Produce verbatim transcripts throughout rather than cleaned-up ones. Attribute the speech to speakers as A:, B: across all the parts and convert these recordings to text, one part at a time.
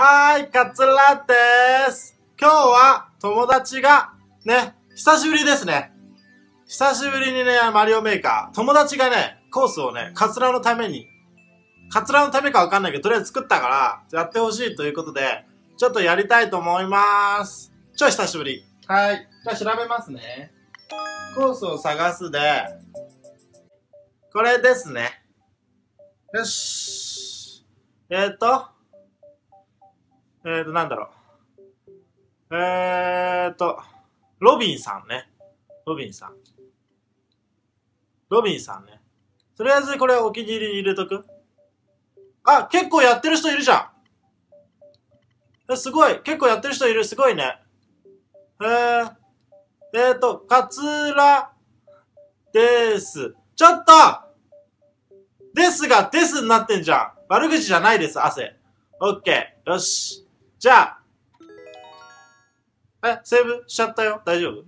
A: はーい、カツラでーす。今日は友達が、ね、久しぶりですね。久しぶりにね、マリオメーカー。友達がね、コースをね、カツラのために、カツラのためかわかんないけど、とりあえず作ったから、やってほしいということで、ちょっとやりたいと思いまーす。ちょい久しぶり。はい。じゃあ調べますね。コースを探すで、これですね。よし。えーと、えーと、なんだろう。えーと、ロビンさんね。ロビンさん。ロビンさんね。とりあえずこれお気に入りに入れとく。あ、結構やってる人いるじゃん。すごい。結構やってる人いる。すごいね。えー、えーと、カツラです。ちょっとですが、ですになってんじゃん。悪口じゃないです、汗。オッケー。よし。じゃあ。え、セーブしちゃったよ。大丈夫？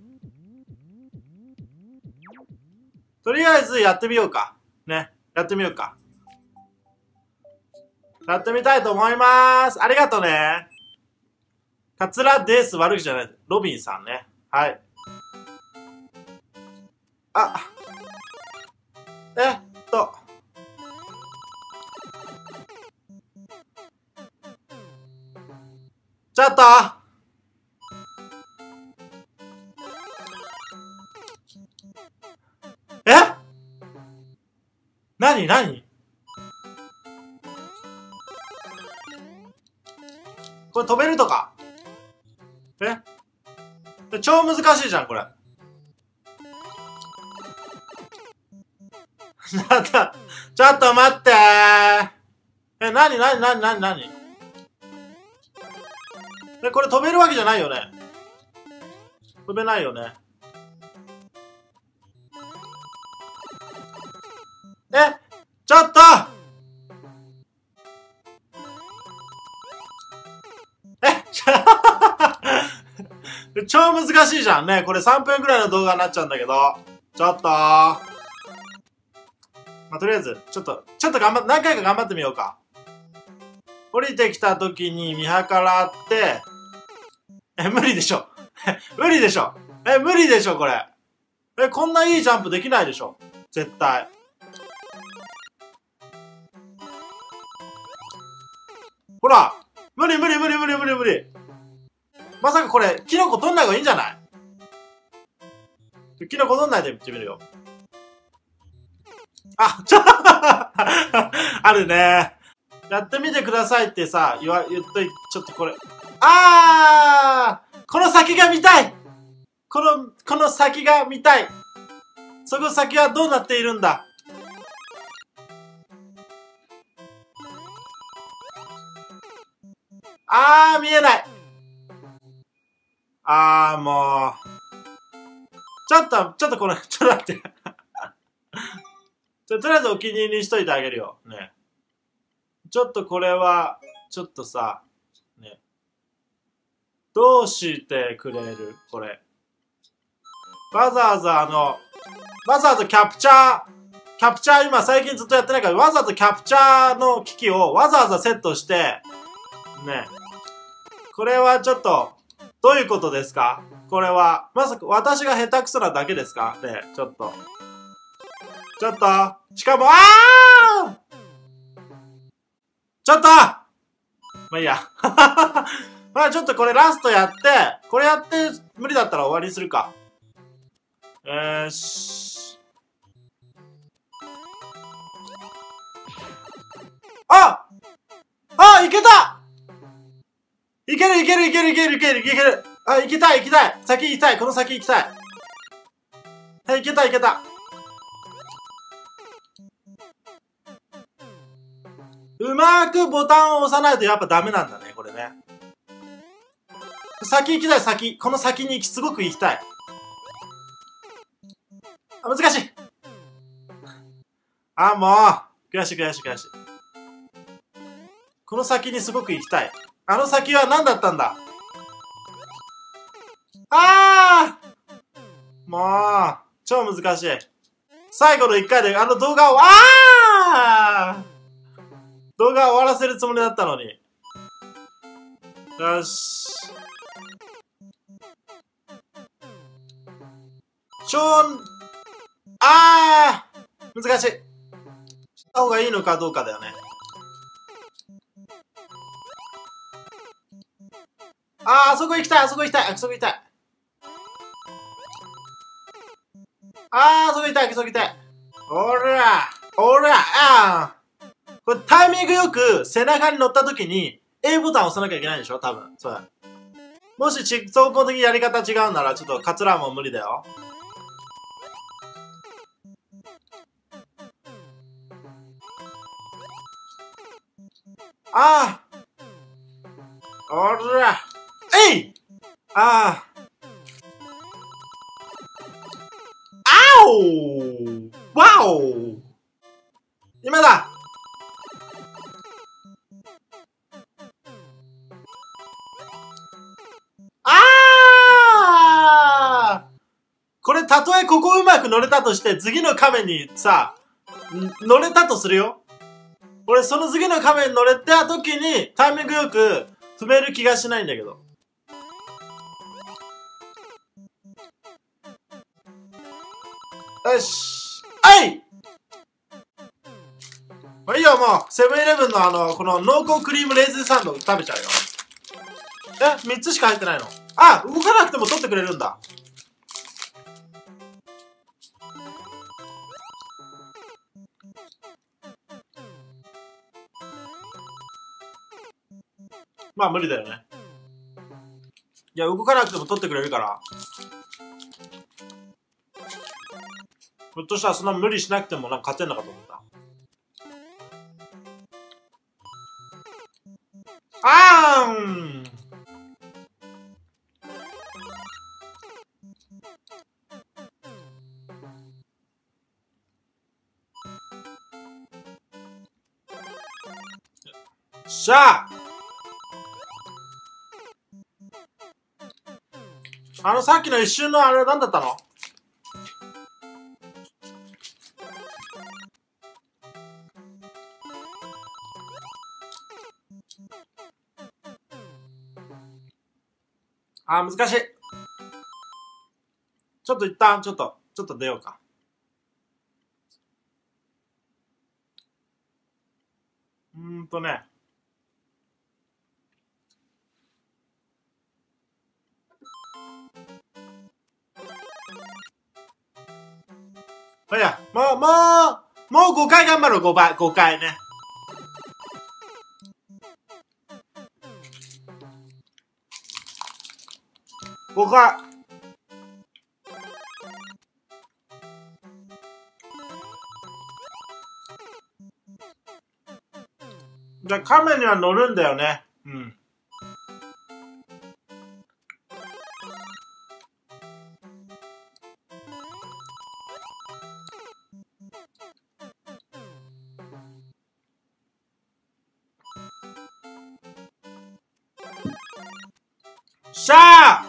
A: とりあえずやってみようか。ね。やってみようか。やってみたいと思いまーす。ありがとね。カツラです。悪口じゃない。ロビンさんね。はい。あ。えっと。ちょっとえなになにこれ飛べるとかえ超難しいじゃん、これ。ちょっと、ちょっと待ってー。え、なになになになになにえ、これ飛べるわけじゃないよね。飛べないよね。え、ちょっとえ、ちょ超難しいじゃんね。これさんぷんくらいの動画になっちゃうんだけど。ちょっとまあ、とりあえず、ちょっと、ちょっと頑張っ、何回か頑張ってみようか。降りてきた時に見計らって、え、無理でしょ。無理でしょ。え、無理でしょ、これ。え、こんないいジャンプできないでしょ。絶対。ほら無理無理無理無理無理無理。まさかこれ、キノコ取んない方がいいんじゃない？キノコ取んないで見てみるよ。あ、ちょ、あるね。やってみてくださいってさ、言わ、言っといて、ちょっとこれ。あー！この先が見たい！この、この先が見たい！その先はどうなっているんだ？あー、見えない！あー、もう。ちょっと、ちょっとこれ、ちょっと待って。ちょ、とりあえずお気に入りにしといてあげるよ。ね。ちょっとこれは、ちょっとさ、ね。どうしてくれる？これ。わざわざあの、わざわざキャプチャー、キャプチャー今最近ずっとやってないから、わざわざキャプチャーの機器をわざわざセットして、ね。これはちょっと、どういうことですか？これは、まさか私が下手くそなだけですか？ね、ちょっと。ちょっと、しかも、あー！ちょっとまあいいや。まあちょっとこれラストやって、これやって無理だったら終わりにするか。よーし。ああいけたいけるいけるいけるいけるいけるいけるあ、いけたいいけたい先行きたいこの先行きたいはい、いけたいけたうまーくボタンを押さないとやっぱダメなんだね、これね。先行きたい、先。この先にすごく行きたい。あ、難しいあ、もう。悔しい悔しい悔しい。この先にすごく行きたい。あの先は何だったんだ？あー！もう、超難しい。最後の一回であの動画を、あー！動画終わらせるつもりだったのに。 よし。超、あー難しい。した方がいいのかどうかだよね。あー、あそこ行きたい、あそこ行きたい、あそこ行きたい。あー、あそこ行きたい、あそこ行きたい。おら、おら、あー。これタイミングよく背中に乗った時に A ボタン押さなきゃいけないでしょ多分。そうだ。もしち、総合的にやり方違うならちょっとカツラも無理だよ。ああおらえいあああおわお今だああこれたとえここうまく乗れたとして次の亀にさ乗れたとするよ。俺その次の亀に乗れた時にタイミングよく踏める気がしないんだけど。よしあいまあいいよもうセブンイレブンのあのこの濃厚クリームレーズンサンド食べちゃうよ。えみっつしか入ってないの。あ動かなくても取ってくれるんだ。まあ無理だよね。いや動かなくても取ってくれるからひょっとしたらそんな無理しなくてもなんか勝てんのかと思った。あーんしゃああのさっきの一瞬のあれ何だったの。あー難しい。ちょっと一旦ちょっとちょっと出ようか。うーんとねいやもうもうもうごかい頑張ろう。ごばいごかいね。ごかいじゃあ亀には乗るんだよね。うんしゃあ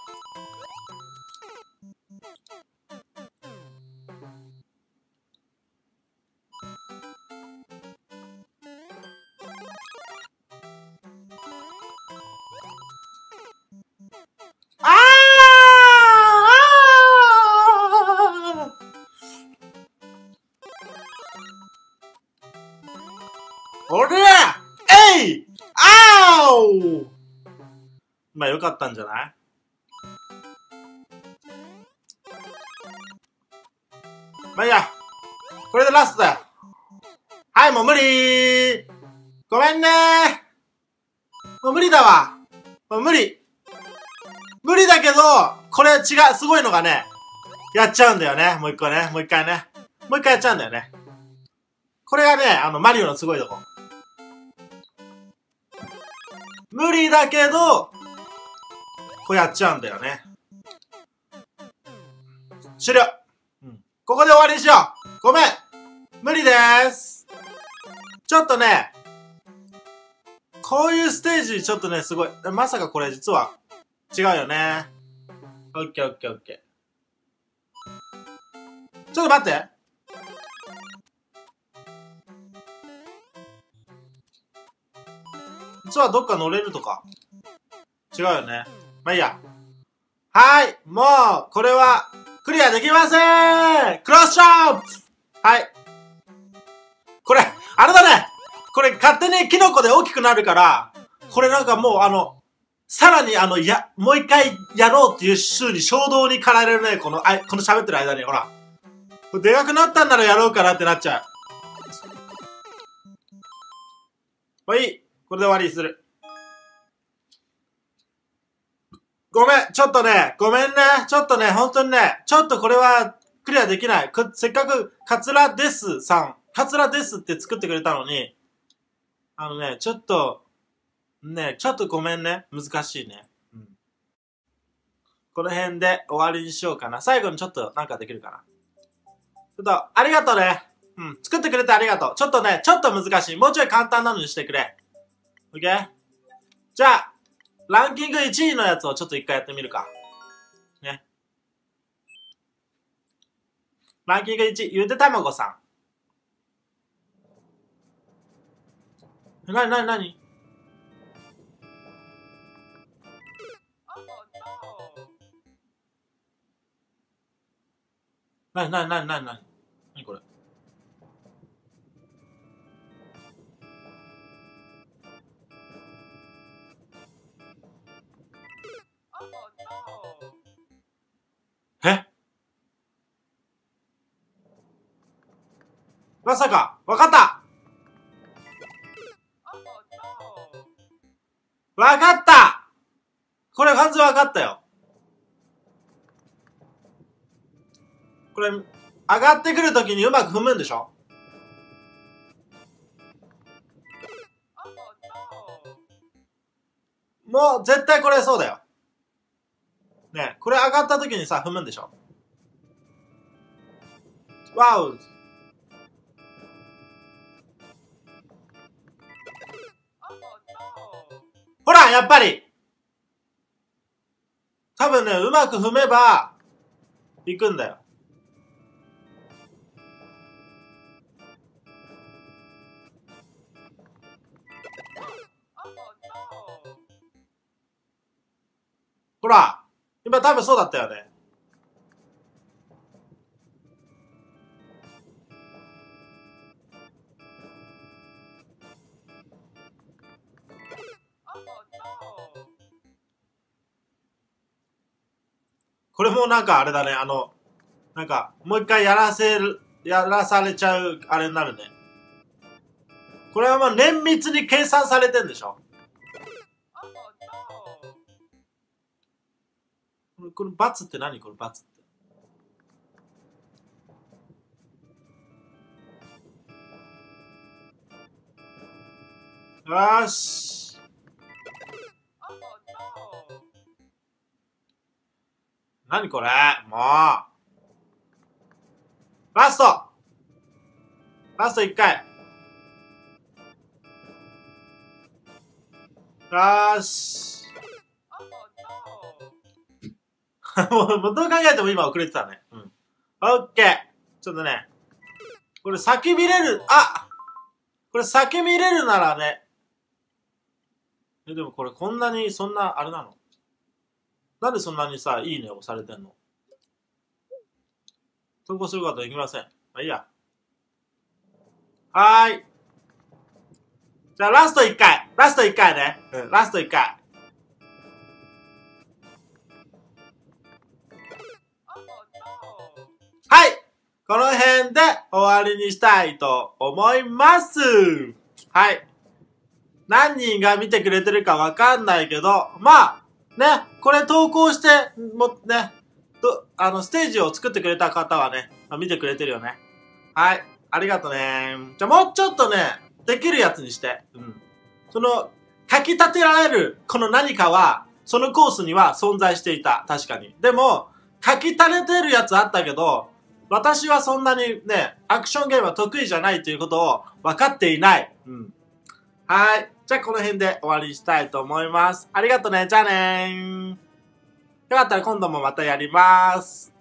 A: あーおりゃえいあーおまあよかったんじゃない。まあいいやこれでラストだよ。はいもう無理ごめんねもう無理だわもう無理無理だけどこれ違うすごいのがねやっちゃうんだよね。もう一個ねもう一回ねもう一回やっちゃうんだよね。これがねあのマリオのすごいとこ。無理だけどこうやっちゃうんだよね。終了、うん、ここで終わりにしよう。ごめん無理でーす。ちょっとねこういうステージちょっとねすごいまさかこれ実は違うよね。オッケーオッケーオッケーちょっと待って実はどっか乗れるとか違うよね。まあいいや。はい。もう、これは、クリアできません。クロスショップ。はい。これ、あれだね。これ勝手にキノコで大きくなるから、これなんかもうあの、さらにあの、や、もう一回やろうっていう週に衝動に駆られるね。この、あ、この喋ってる間に、ほら。でかくなったんならやろうかなってなっちゃう。もういい。これで終わりにする。ごめん。ちょっとね、ごめんね。ちょっとね、本当にね、ちょっとこれはクリアできない。せっかく、カツラですさん、カツラですって作ってくれたのに、あのね、ちょっと、ね、ちょっとごめんね。難しいね。うん。この辺で終わりにしようかな。最後にちょっとなんかできるかな。ちょっと、ありがとうね。うん。作ってくれてありがとう。ちょっとね、ちょっと難しい。もうちょい簡単なのにしてくれ。オッケー？じゃあ、ランキングいちいのやつをちょっと一回やってみるか。ね。ランキングいち、ゆでたまごさん。なになになに？なになになになになになにこれ？え？まさか、わかった！わかった！これ完全わかったよ。これ、上がってくるときにうまく踏むんでしょ？もう絶対これそうだよ。ね、これ上がったときにさ、踏むんでしょ？わお！ほら、やっぱり多分ね、うまく踏めば、行くんだよ。ほら、今多分そうだったよね。これもなんかあれだね、あの、なんか、もう一回やらせる、やらされちゃう、あれになるね。これはもう綿密に計算されてんでしょ？これ、バツって何？これ、バツって。よーし。何これ？もう。ラスト！ラストいっかい。よーし。もう、どう考えても今遅れてたね。うん。オッケー。ちょっとね。これ先見れる、あ！これ先見れるならね。え、でもこれこんなに、そんな、あれなの？なんでそんなにさ、いいねをされてんの？投稿することできません。まあいいや。はーい。じゃあラストいっかい。ラストいっかいね。うん、ラストいっかい。はい。この辺で終わりにしたいと思います。はい。何人が見てくれてるかわかんないけど、まあ、ね、これ投稿して、も、ね、と、あの、ステージを作ってくれた方はね、見てくれてるよね。はい。ありがとね。じゃあもうちょっとね、できるやつにして。うん。その、書き立てられる、この何かは、そのコースには存在していた。確かに。でも、書き立ててるやつあったけど、私はそんなにね、アクションゲームは得意じゃないということを分かっていない。うん。はい。じゃあこの辺で終わりにしたいと思います。ありがとね。じゃあねー。よかったら今度もまたやります。